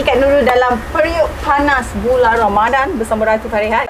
Kak Nurul dalam periuk panas bulan Ramadan bersama Ratu Farehat.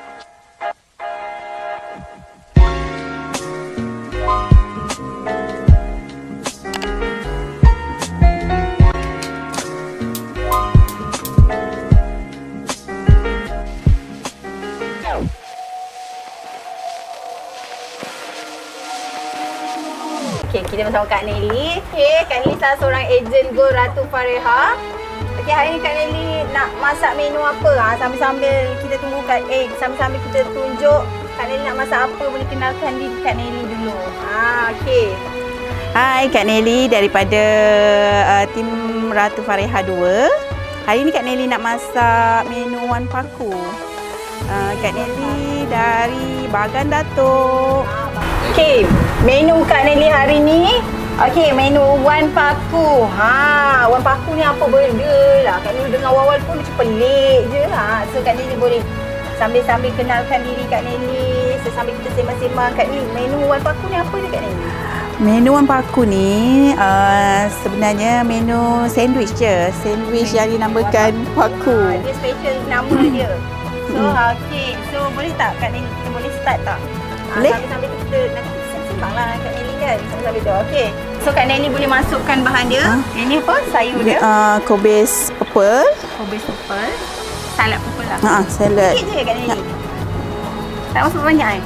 Okay, kita bersama Kak Nelly. Okay, Kak Nelly salah seorang ejen Go Ratu Farehat. Okay, hari ni Kak Nelly nak masak menu apa? Sambil-sambil kita tunggu sambil-sambil kita tunjuk Kak Nelly nak masak apa, boleh kenalkan diri Kak Nelly dulu. Okay. Hai, Kak Nelly daripada tim Ratu Farehat 2. Hari ni Kak Nelly nak masak menu Wan Paku. Kak Nelly dari Bagan Datuk. Okay, menu Kak Nelly hari ni, okay, menu Wan Paku. Wan Paku ni apa benda lah. Kak Nelly dengar awal pun macam pelik je. So Kak Nelly boleh sambil-sambil kenalkan diri Kak Nelly, sambil kita sembang-sembang. Kak Nelly, menu Wan Paku ni apa je Kak Nelly? Menu Wan Paku ni sebenarnya menu sandwich je. Sandwich yang dinamakan Paku. Dia special nama dia. So, okay. So, boleh tak Kak Nelly, kita boleh start tak? Boleh. Sambil-sambil kita nanti sembang lah Kak Nelly kan. Sambil-sambil tu. Okay. So, Kak Nelly boleh masukkan bahan dia. Ini apa? Sayur dia. Kobis purple. Kobis purple. Salad purple lah. Salad. Sikit je Kak Nelly. Tak masuk banyak kan?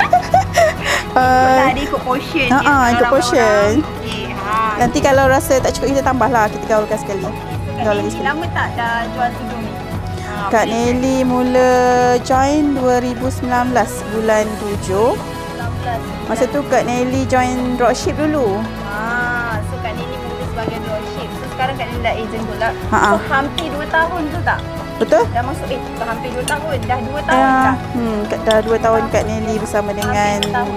Ikutlah dia ikut portion. Ikut portion. Okay. Nanti kalau rasa tak cukup kita tambah lah. Kita gaulkan sekali. Kak Nelly lama tak dah jual tudung ni? Kak Nelly mula join 2019 bulan 7. Masa tu Kak Nelly join dropship dulu. So Kak Nelly mula sebagai dropship. So sekarang Kak Nelly dah ejen pula. So hampir 2 tahun tu tak? Betul? Dah masuk hampir 2 tahun. Dah 2 tahun dah. Dah 2 tahun Kak Nelly bersama dengan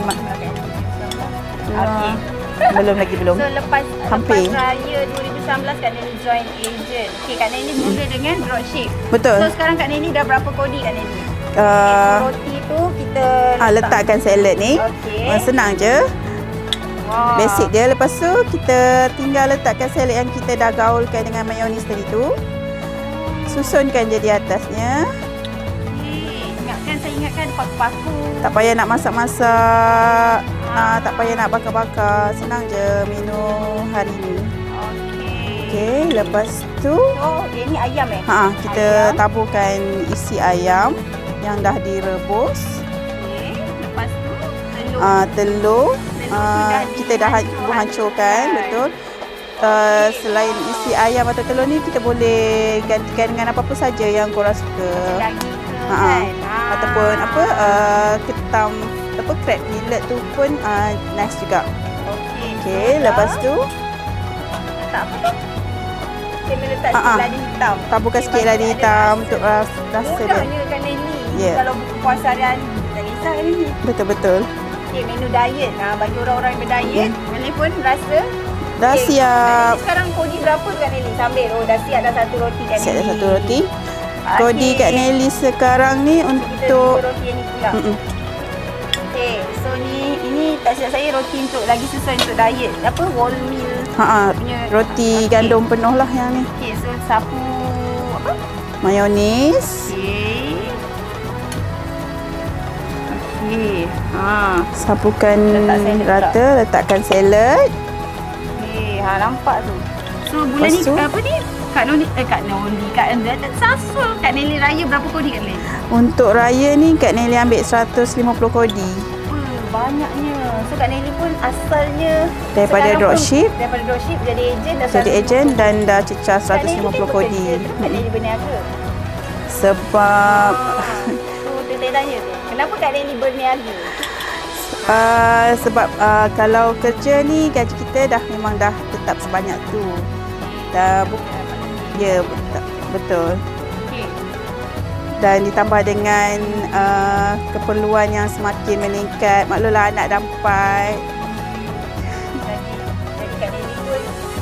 Okay. Belum. So lepas raya 2019 Kak Nelly join agent. Okay, Kak Nelly mula dengan dropship. Betul. So sekarang Kak Nelly dah berapa kodi Kak Nelly? Roti tu kita letakkan salad ni. Senang je. Basic dia. Lepas tu kita tinggal letakkan salad yang kita dah gaulkan dengan mayonis tadi tu. Susunkan je di atasnya. Saya ingatkan paku-paku. Tak payah nak masak-masak. Tak payah nak bakar-bakar. Senang je menu hari ni. Okey, lepas tu ini ayam kita taburkan isi ayam yang dah direbus. Lepas tu telur. Kita dah hancurkan, betul. Selain isi ayam atau telur ni, kita boleh gantikan dengan apa-apa saja yang korang suka. Ataupun ketam crab millet tu pun nice juga. Okey, lepas tu letak apa tu? Kita letak sikit ladi hitam. Taburkan sikit ladi hitam untuk rasa dia. Mudahnya Kak Nelly. Kalau buku puasa harian tak kisah Kak Nelly. Betul. Okey, menu diet. Bagi orang-orang yang berdiet, Nelly pun rasa dah siap. Sekarang kodi berapa Kak Nelly? Sambil dah siap dah satu roti Kak Nelly. Siap dah satu roti. Kodi Kak Nelly sekarang ni untuk roti yang ni pula. Okey, so ini tak silap saya roti untuk lagi sesuai untuk diet. Apa? Wholemeal. Roti gandum penuh lah yang ni. Okey, so sapu apa? Mayonis. Okey. Sapukan rata, letakkan salad. Okey, nampak tu. So bulan ni apa ni? Kak Nelly Sasul Kak Nelly raya berapa kodi Kak Nelly? Untuk raya ni Kak Nelly ambil 150 kodi. Banyaknya. So Kak Nelly pun asalnya daripada dropship jadi ejen dan dah cecah 150 kodi. Kak Nelly berniaga? Sebab saya tanya tu, kenapa Kak Nelly berniaga? Sebab kalau kerja ni gaji kita memang dah tetap sebanyak tu. Betul. Dan ditambah dengan keperluan yang semakin meningkat. Maklumlah anak dah 4. Jadi Kak Nelly pun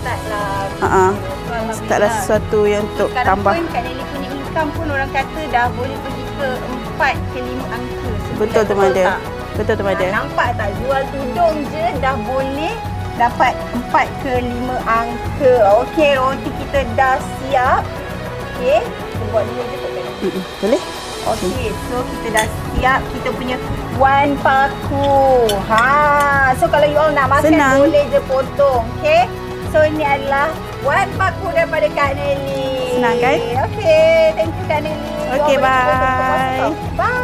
startlah sesuatu yang untuk sekarang tambah. Sekarang pun Kak Nelly punya income pun orang kata dah boleh pergi ke 4 ke 5 angka. Betul tu Mada. Betul tu Mada. Nampak tak, jual tudung je dah boleh dapat 4 ke 5 angka. Okey, roti kita dah siap. Okey. Kita buat dua je tak? Boleh? Okey, so kita dah siap kita punya wan paku. So kalau you all nak makan Senang. boleh je potong. Okey. So ini adalah wan paku daripada Kak Nelly. Senang kan? Okey, thank you Kak Nelly. Okey, You all boleh bye. potong. Bye.